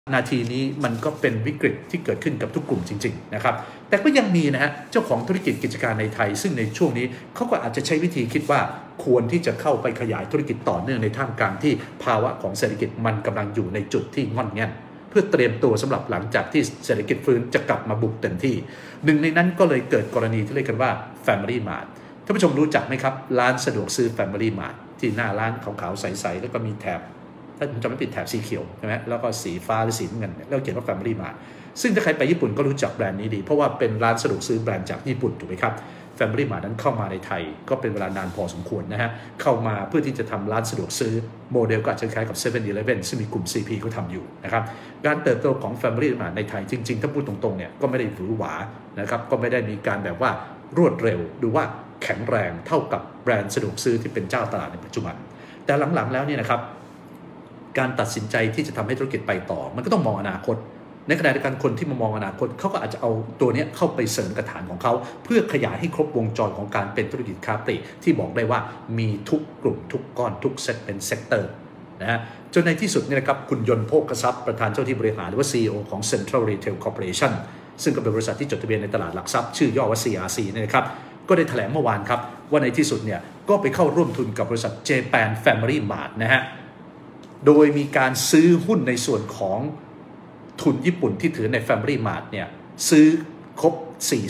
นาทีนี้มันก็เป็นวิกฤตที่เกิดขึ้นกับทุกกลุ่มจริงๆนะครับแต่ก็ยังมีนะฮะเจ้าของธุรกิจกิจการในไทยซึ่งในช่วงนี้เขาก็อาจจะใช้วิธีคิดว่าควรที่จะเข้าไปขยายธุรกิจต่อเนื่องในท่ามกลางที่ภาวะของเศรษฐกิจมันกำลังอยู่ในจุดที่งอนแง่นเพื่อเตรียมตัวสำหรับหลังจากที่เศรษฐกิจฟื้นจะกลับมาบุกเต็มที่หนึ่งในนั้นก็เลยเกิดกรณีที่เรียกกันว่า Family Mart ท่านผู้ชมรู้จักไหมครับร้านสะดวกซื้อ Family Mart ที่หน้าร้านขาวๆใสๆแล้วก็มีแถบถ้าผมจำไม่ผิดแถบสีเขียวใช่ไหมแล้วก็สีฟ้าหรือสีเงินแล้วเขียนว่า Family Mart ซึ่งถ้าใครไปญี่ปุ่นก็รู้จักแบรนด์นี้ดีเพราะว่าเป็นร้านสะดวกซื้อแบรนด์จากญี่ปุ่นถูกไหมครับ Family Mart นั้นเข้ามาในไทยก็เป็นเวลานานพอสมควรนะฮะเข้ามาเพื่อที่จะทำร้านสะดวกซื้อโมเดลก็อาจจะคล้ายกับ 7-Eleven ซึ่งมีกลุ่ม CP เขาทำอยู่นะครับการเติบโตของ Family Mart ในไทยจริงๆถ้าพูดตรงๆเนี่ยก็ไม่ได้หวือหวานะครับก็ไม่ได้มีการแบบว่ารวดเร็วหรือว่าแข็งแรงเท่ากับแบรนด์สะดวกซื้อที่เป็นเจ้าตลาดในปัจจุบันแต่หลังๆแล้วเนี่ยนะครับการตัดสินใจที่จะทำให้ธุรกิจไปต่อมันก็ต้องมองอนาคตในขณะเดียวกันคนที่มามองอนาคตเขาก็อาจจะเอาตัวนี้เข้าไปเสริมกระฐานของเขาเพื่อขยายให้ครบวงจรของการเป็นธุรกิจค้าปลีกที่บอกได้ว่ามีทุกกลุ่มทุกก้อนทุกเซกเมนต์เซกเตอร์นะฮะจนในที่สุดเนี่ยนะครับคุณยนต์โภคทรัพย์ประธานเจ้าที่บริหารหรือว่า CEO ของ Central Retail Corporation ซึ่งก็เป็นบริษัทที่จดทะเบียนในตลาดหลักทรัพย์ชื่อย่อว่า CRC เนี่ยนะครับก็ได้แถลงเมื่อวานครับว่าในที่สุดเนี่ยก็ไปเข้าร่วมทุนกับบริษัท Japan Family Mart นะฮะโดยมีการซื้อหุ้นในส่วนของทุนญี่ปุ่นที่ถือใน Family Mart เนี่ยซื้อครบ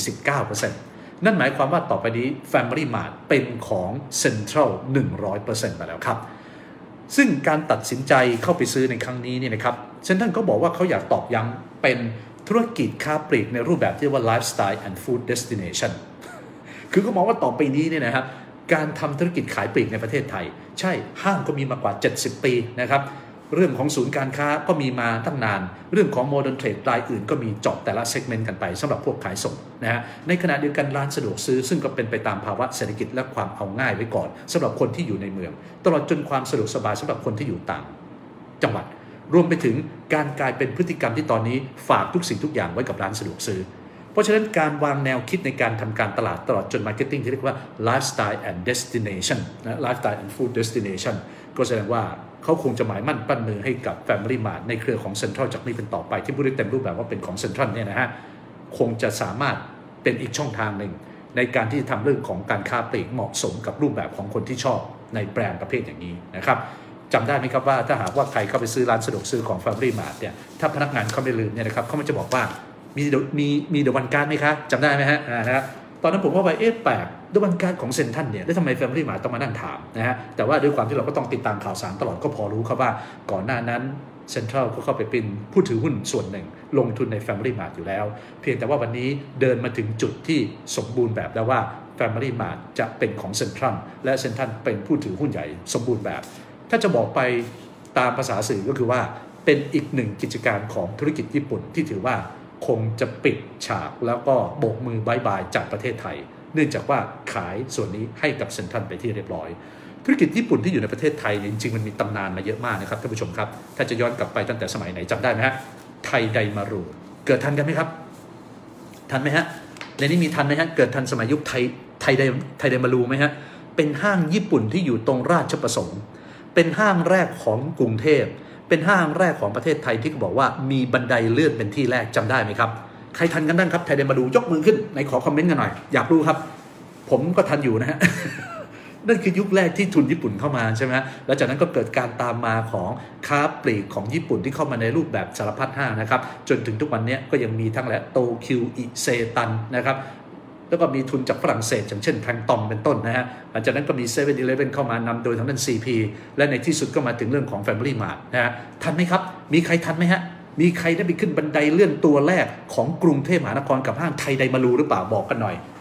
49% นั่นหมายความว่าต่อไปนี้ Family Mart เป็นของ Central 100% ไปแล้วครับซึ่งการตัดสินใจเข้าไปซื้อในครั้งนี้เนี่ยนะครับเซ็นทรัลก็บอกว่าเขาอยากตอกย้ำเป็นธุรกิจค้าปลีกในรูปแบบที่เรียกว่า Lifestyle and Food Destination คือเขามองว่าต่อไปนี้เนี่ยนะครับการทำธุรกิจขายปลีกในประเทศไทยใช่ห้างก็มีมากว่า70 ปีนะครับเรื่องของศูนย์การค้าก็มีมาตั้งนานเรื่องของโมเดิร์นเทรดรายอื่นก็มีเจาะแต่ละเซกเมนต์กันไปสำหรับพวกขายส่งนะฮะในขณะเดียวกันร้านสะดวกซื้อซึ่งก็เป็นไปตามภาวะเศรษฐกิจและความเอาง่ายไว้ก่อนสำหรับคนที่อยู่ในเมืองตลอดจนความสะดวกสบายสำหรับคนที่อยู่ต่างจังหวัดรวมไปถึงการกลายเป็นพฤติกรรมที่ตอนนี้ฝากทุกสิ่งทุกอย่างไว้กับร้านสะดวกซื้อเพราะฉะนั้นการวางแนวคิดในการทำการตลาดตลอดจนมาร์เก็ตติ้งที่เรียกว่า lifestyle and destination นะ lifestyle and food destination ก็แสดงว่าเขาคงจะหมายมั่นปั้นมือให้กับ Family Mart ในเครือของ Central จากนี้เป็นต่อไปที่พูดได้เต็มรูปแบบว่าเป็นของ Central เนี่ยนะฮะคงจะสามารถเป็นอีกช่องทางหนึ่งในการที่จะทำเรื่องของการค้าปลีกเหมาะสมกับรูปแบบของคนที่ชอบในแบรนด์ประเภทอย่างนี้นะครับจำได้ไหมครับว่าถ้าหากว่าใครเข้าไปซื้อร้านสะดวกซื้อของ Family Mart เนี่ยถ้าพนักงานเขาไม่ลืมเนี่ยนะครับเขามันจะบอกว่ามีเดอะวันการ์ดไหมคะจำได้ไหมฮะนะครับตอนนั้นผมก็ไปแปลกเดอะวันการ์ดของเซ็นทรัลเนี่ยแล้วทำไม Family Mart ต้องมานั่งถามนะฮะแต่ว่าด้วยความที่เราก็ต้องติดตามข่าวสารตลอดก็พอรู้ครับว่าก่อนหน้านั้นเซ็นทรัลก็เข้าไปเป็นผู้ถือหุ้นส่วนหนึ่งลงทุนใน Family Mart อยู่แล้วเพียงแต่ว่าวันนี้เดินมาถึงจุดที่สมบูรณ์แบบแล้วว่า Family Mart จะเป็นของเซ็นทรัลและเซ็นทรัลเป็นผู้ถือหุ้นใหญ่สมบูรณ์แบบถ้าจะบอกไปตามภาษาสื่อก็คือว่าเป็นอีกหนึ่งกิจการของธุรกิจญี่ปุ่นที่ถือว่าคงจะปิดฉากแล้วก็โบกมือบายบายจากประเทศไทยเนื่องจากว่าขายส่วนนี้ให้กับเซ็นทรัลไปที่เรียบร้อยธุรกิจญี่ปุ่นที่อยู่ในประเทศไทยจริงๆมันมีตำนานมาเยอะมากนะครับท่านผู้ชมครับถ้าจะย้อนกลับไปตั้งแต่สมัยไหนจำได้ไหมฮะไทไดมารุเกิดทันกันไหมครับทันไหมฮะในนี้มีทันไหมฮะเกิดทันสมัยยุคไทไดมารุไหมฮะเป็นห้างญี่ปุ่นที่อยู่ตรงราชประสงค์เป็นห้างแรกของกรุงเทพเป็นห้างแรกของประเทศไทยที่บอกว่ามีบันไดเลื่อนเป็นที่แรกจำได้ไหมครับใครทันกันบ้างครับไทยเดินมาดูยกมือขึ้นในขอคอมเมนต์กันหน่อยอยากรู้ครับผมก็ทันอยู่นะฮะ นั่นคือยุคแรกที่ทุนญี่ปุ่นเข้ามาใช่ไหมแล้วจากนั้นก็เกิดการตามมาของค้าปลีกของญี่ปุ่นที่เข้ามาในรูปแบบสารพัดห้างนะครับจนถึงทุกวันนี้ก็ยังมีทั้งโตคิวอิเซตันนะครับแล้วก็มีทุนจากฝรั่งเศสอย่างเช่นแพงตอมเป็นต้นนะฮะหลังจากนั้นก็มี 7-Eleven เข้ามานำโดยทางด้าน CP และในที่สุดก็มาถึงเรื่องของ Family Mart นะฮะทันไหมครับมีใครทันไหมฮะมีใครได้ไปขึ้นบันไดเลื่อนตัวแรกของกรุงเทพมหานครกับห้างไทไดมารุหรือเปล่าบอกกันหน่อย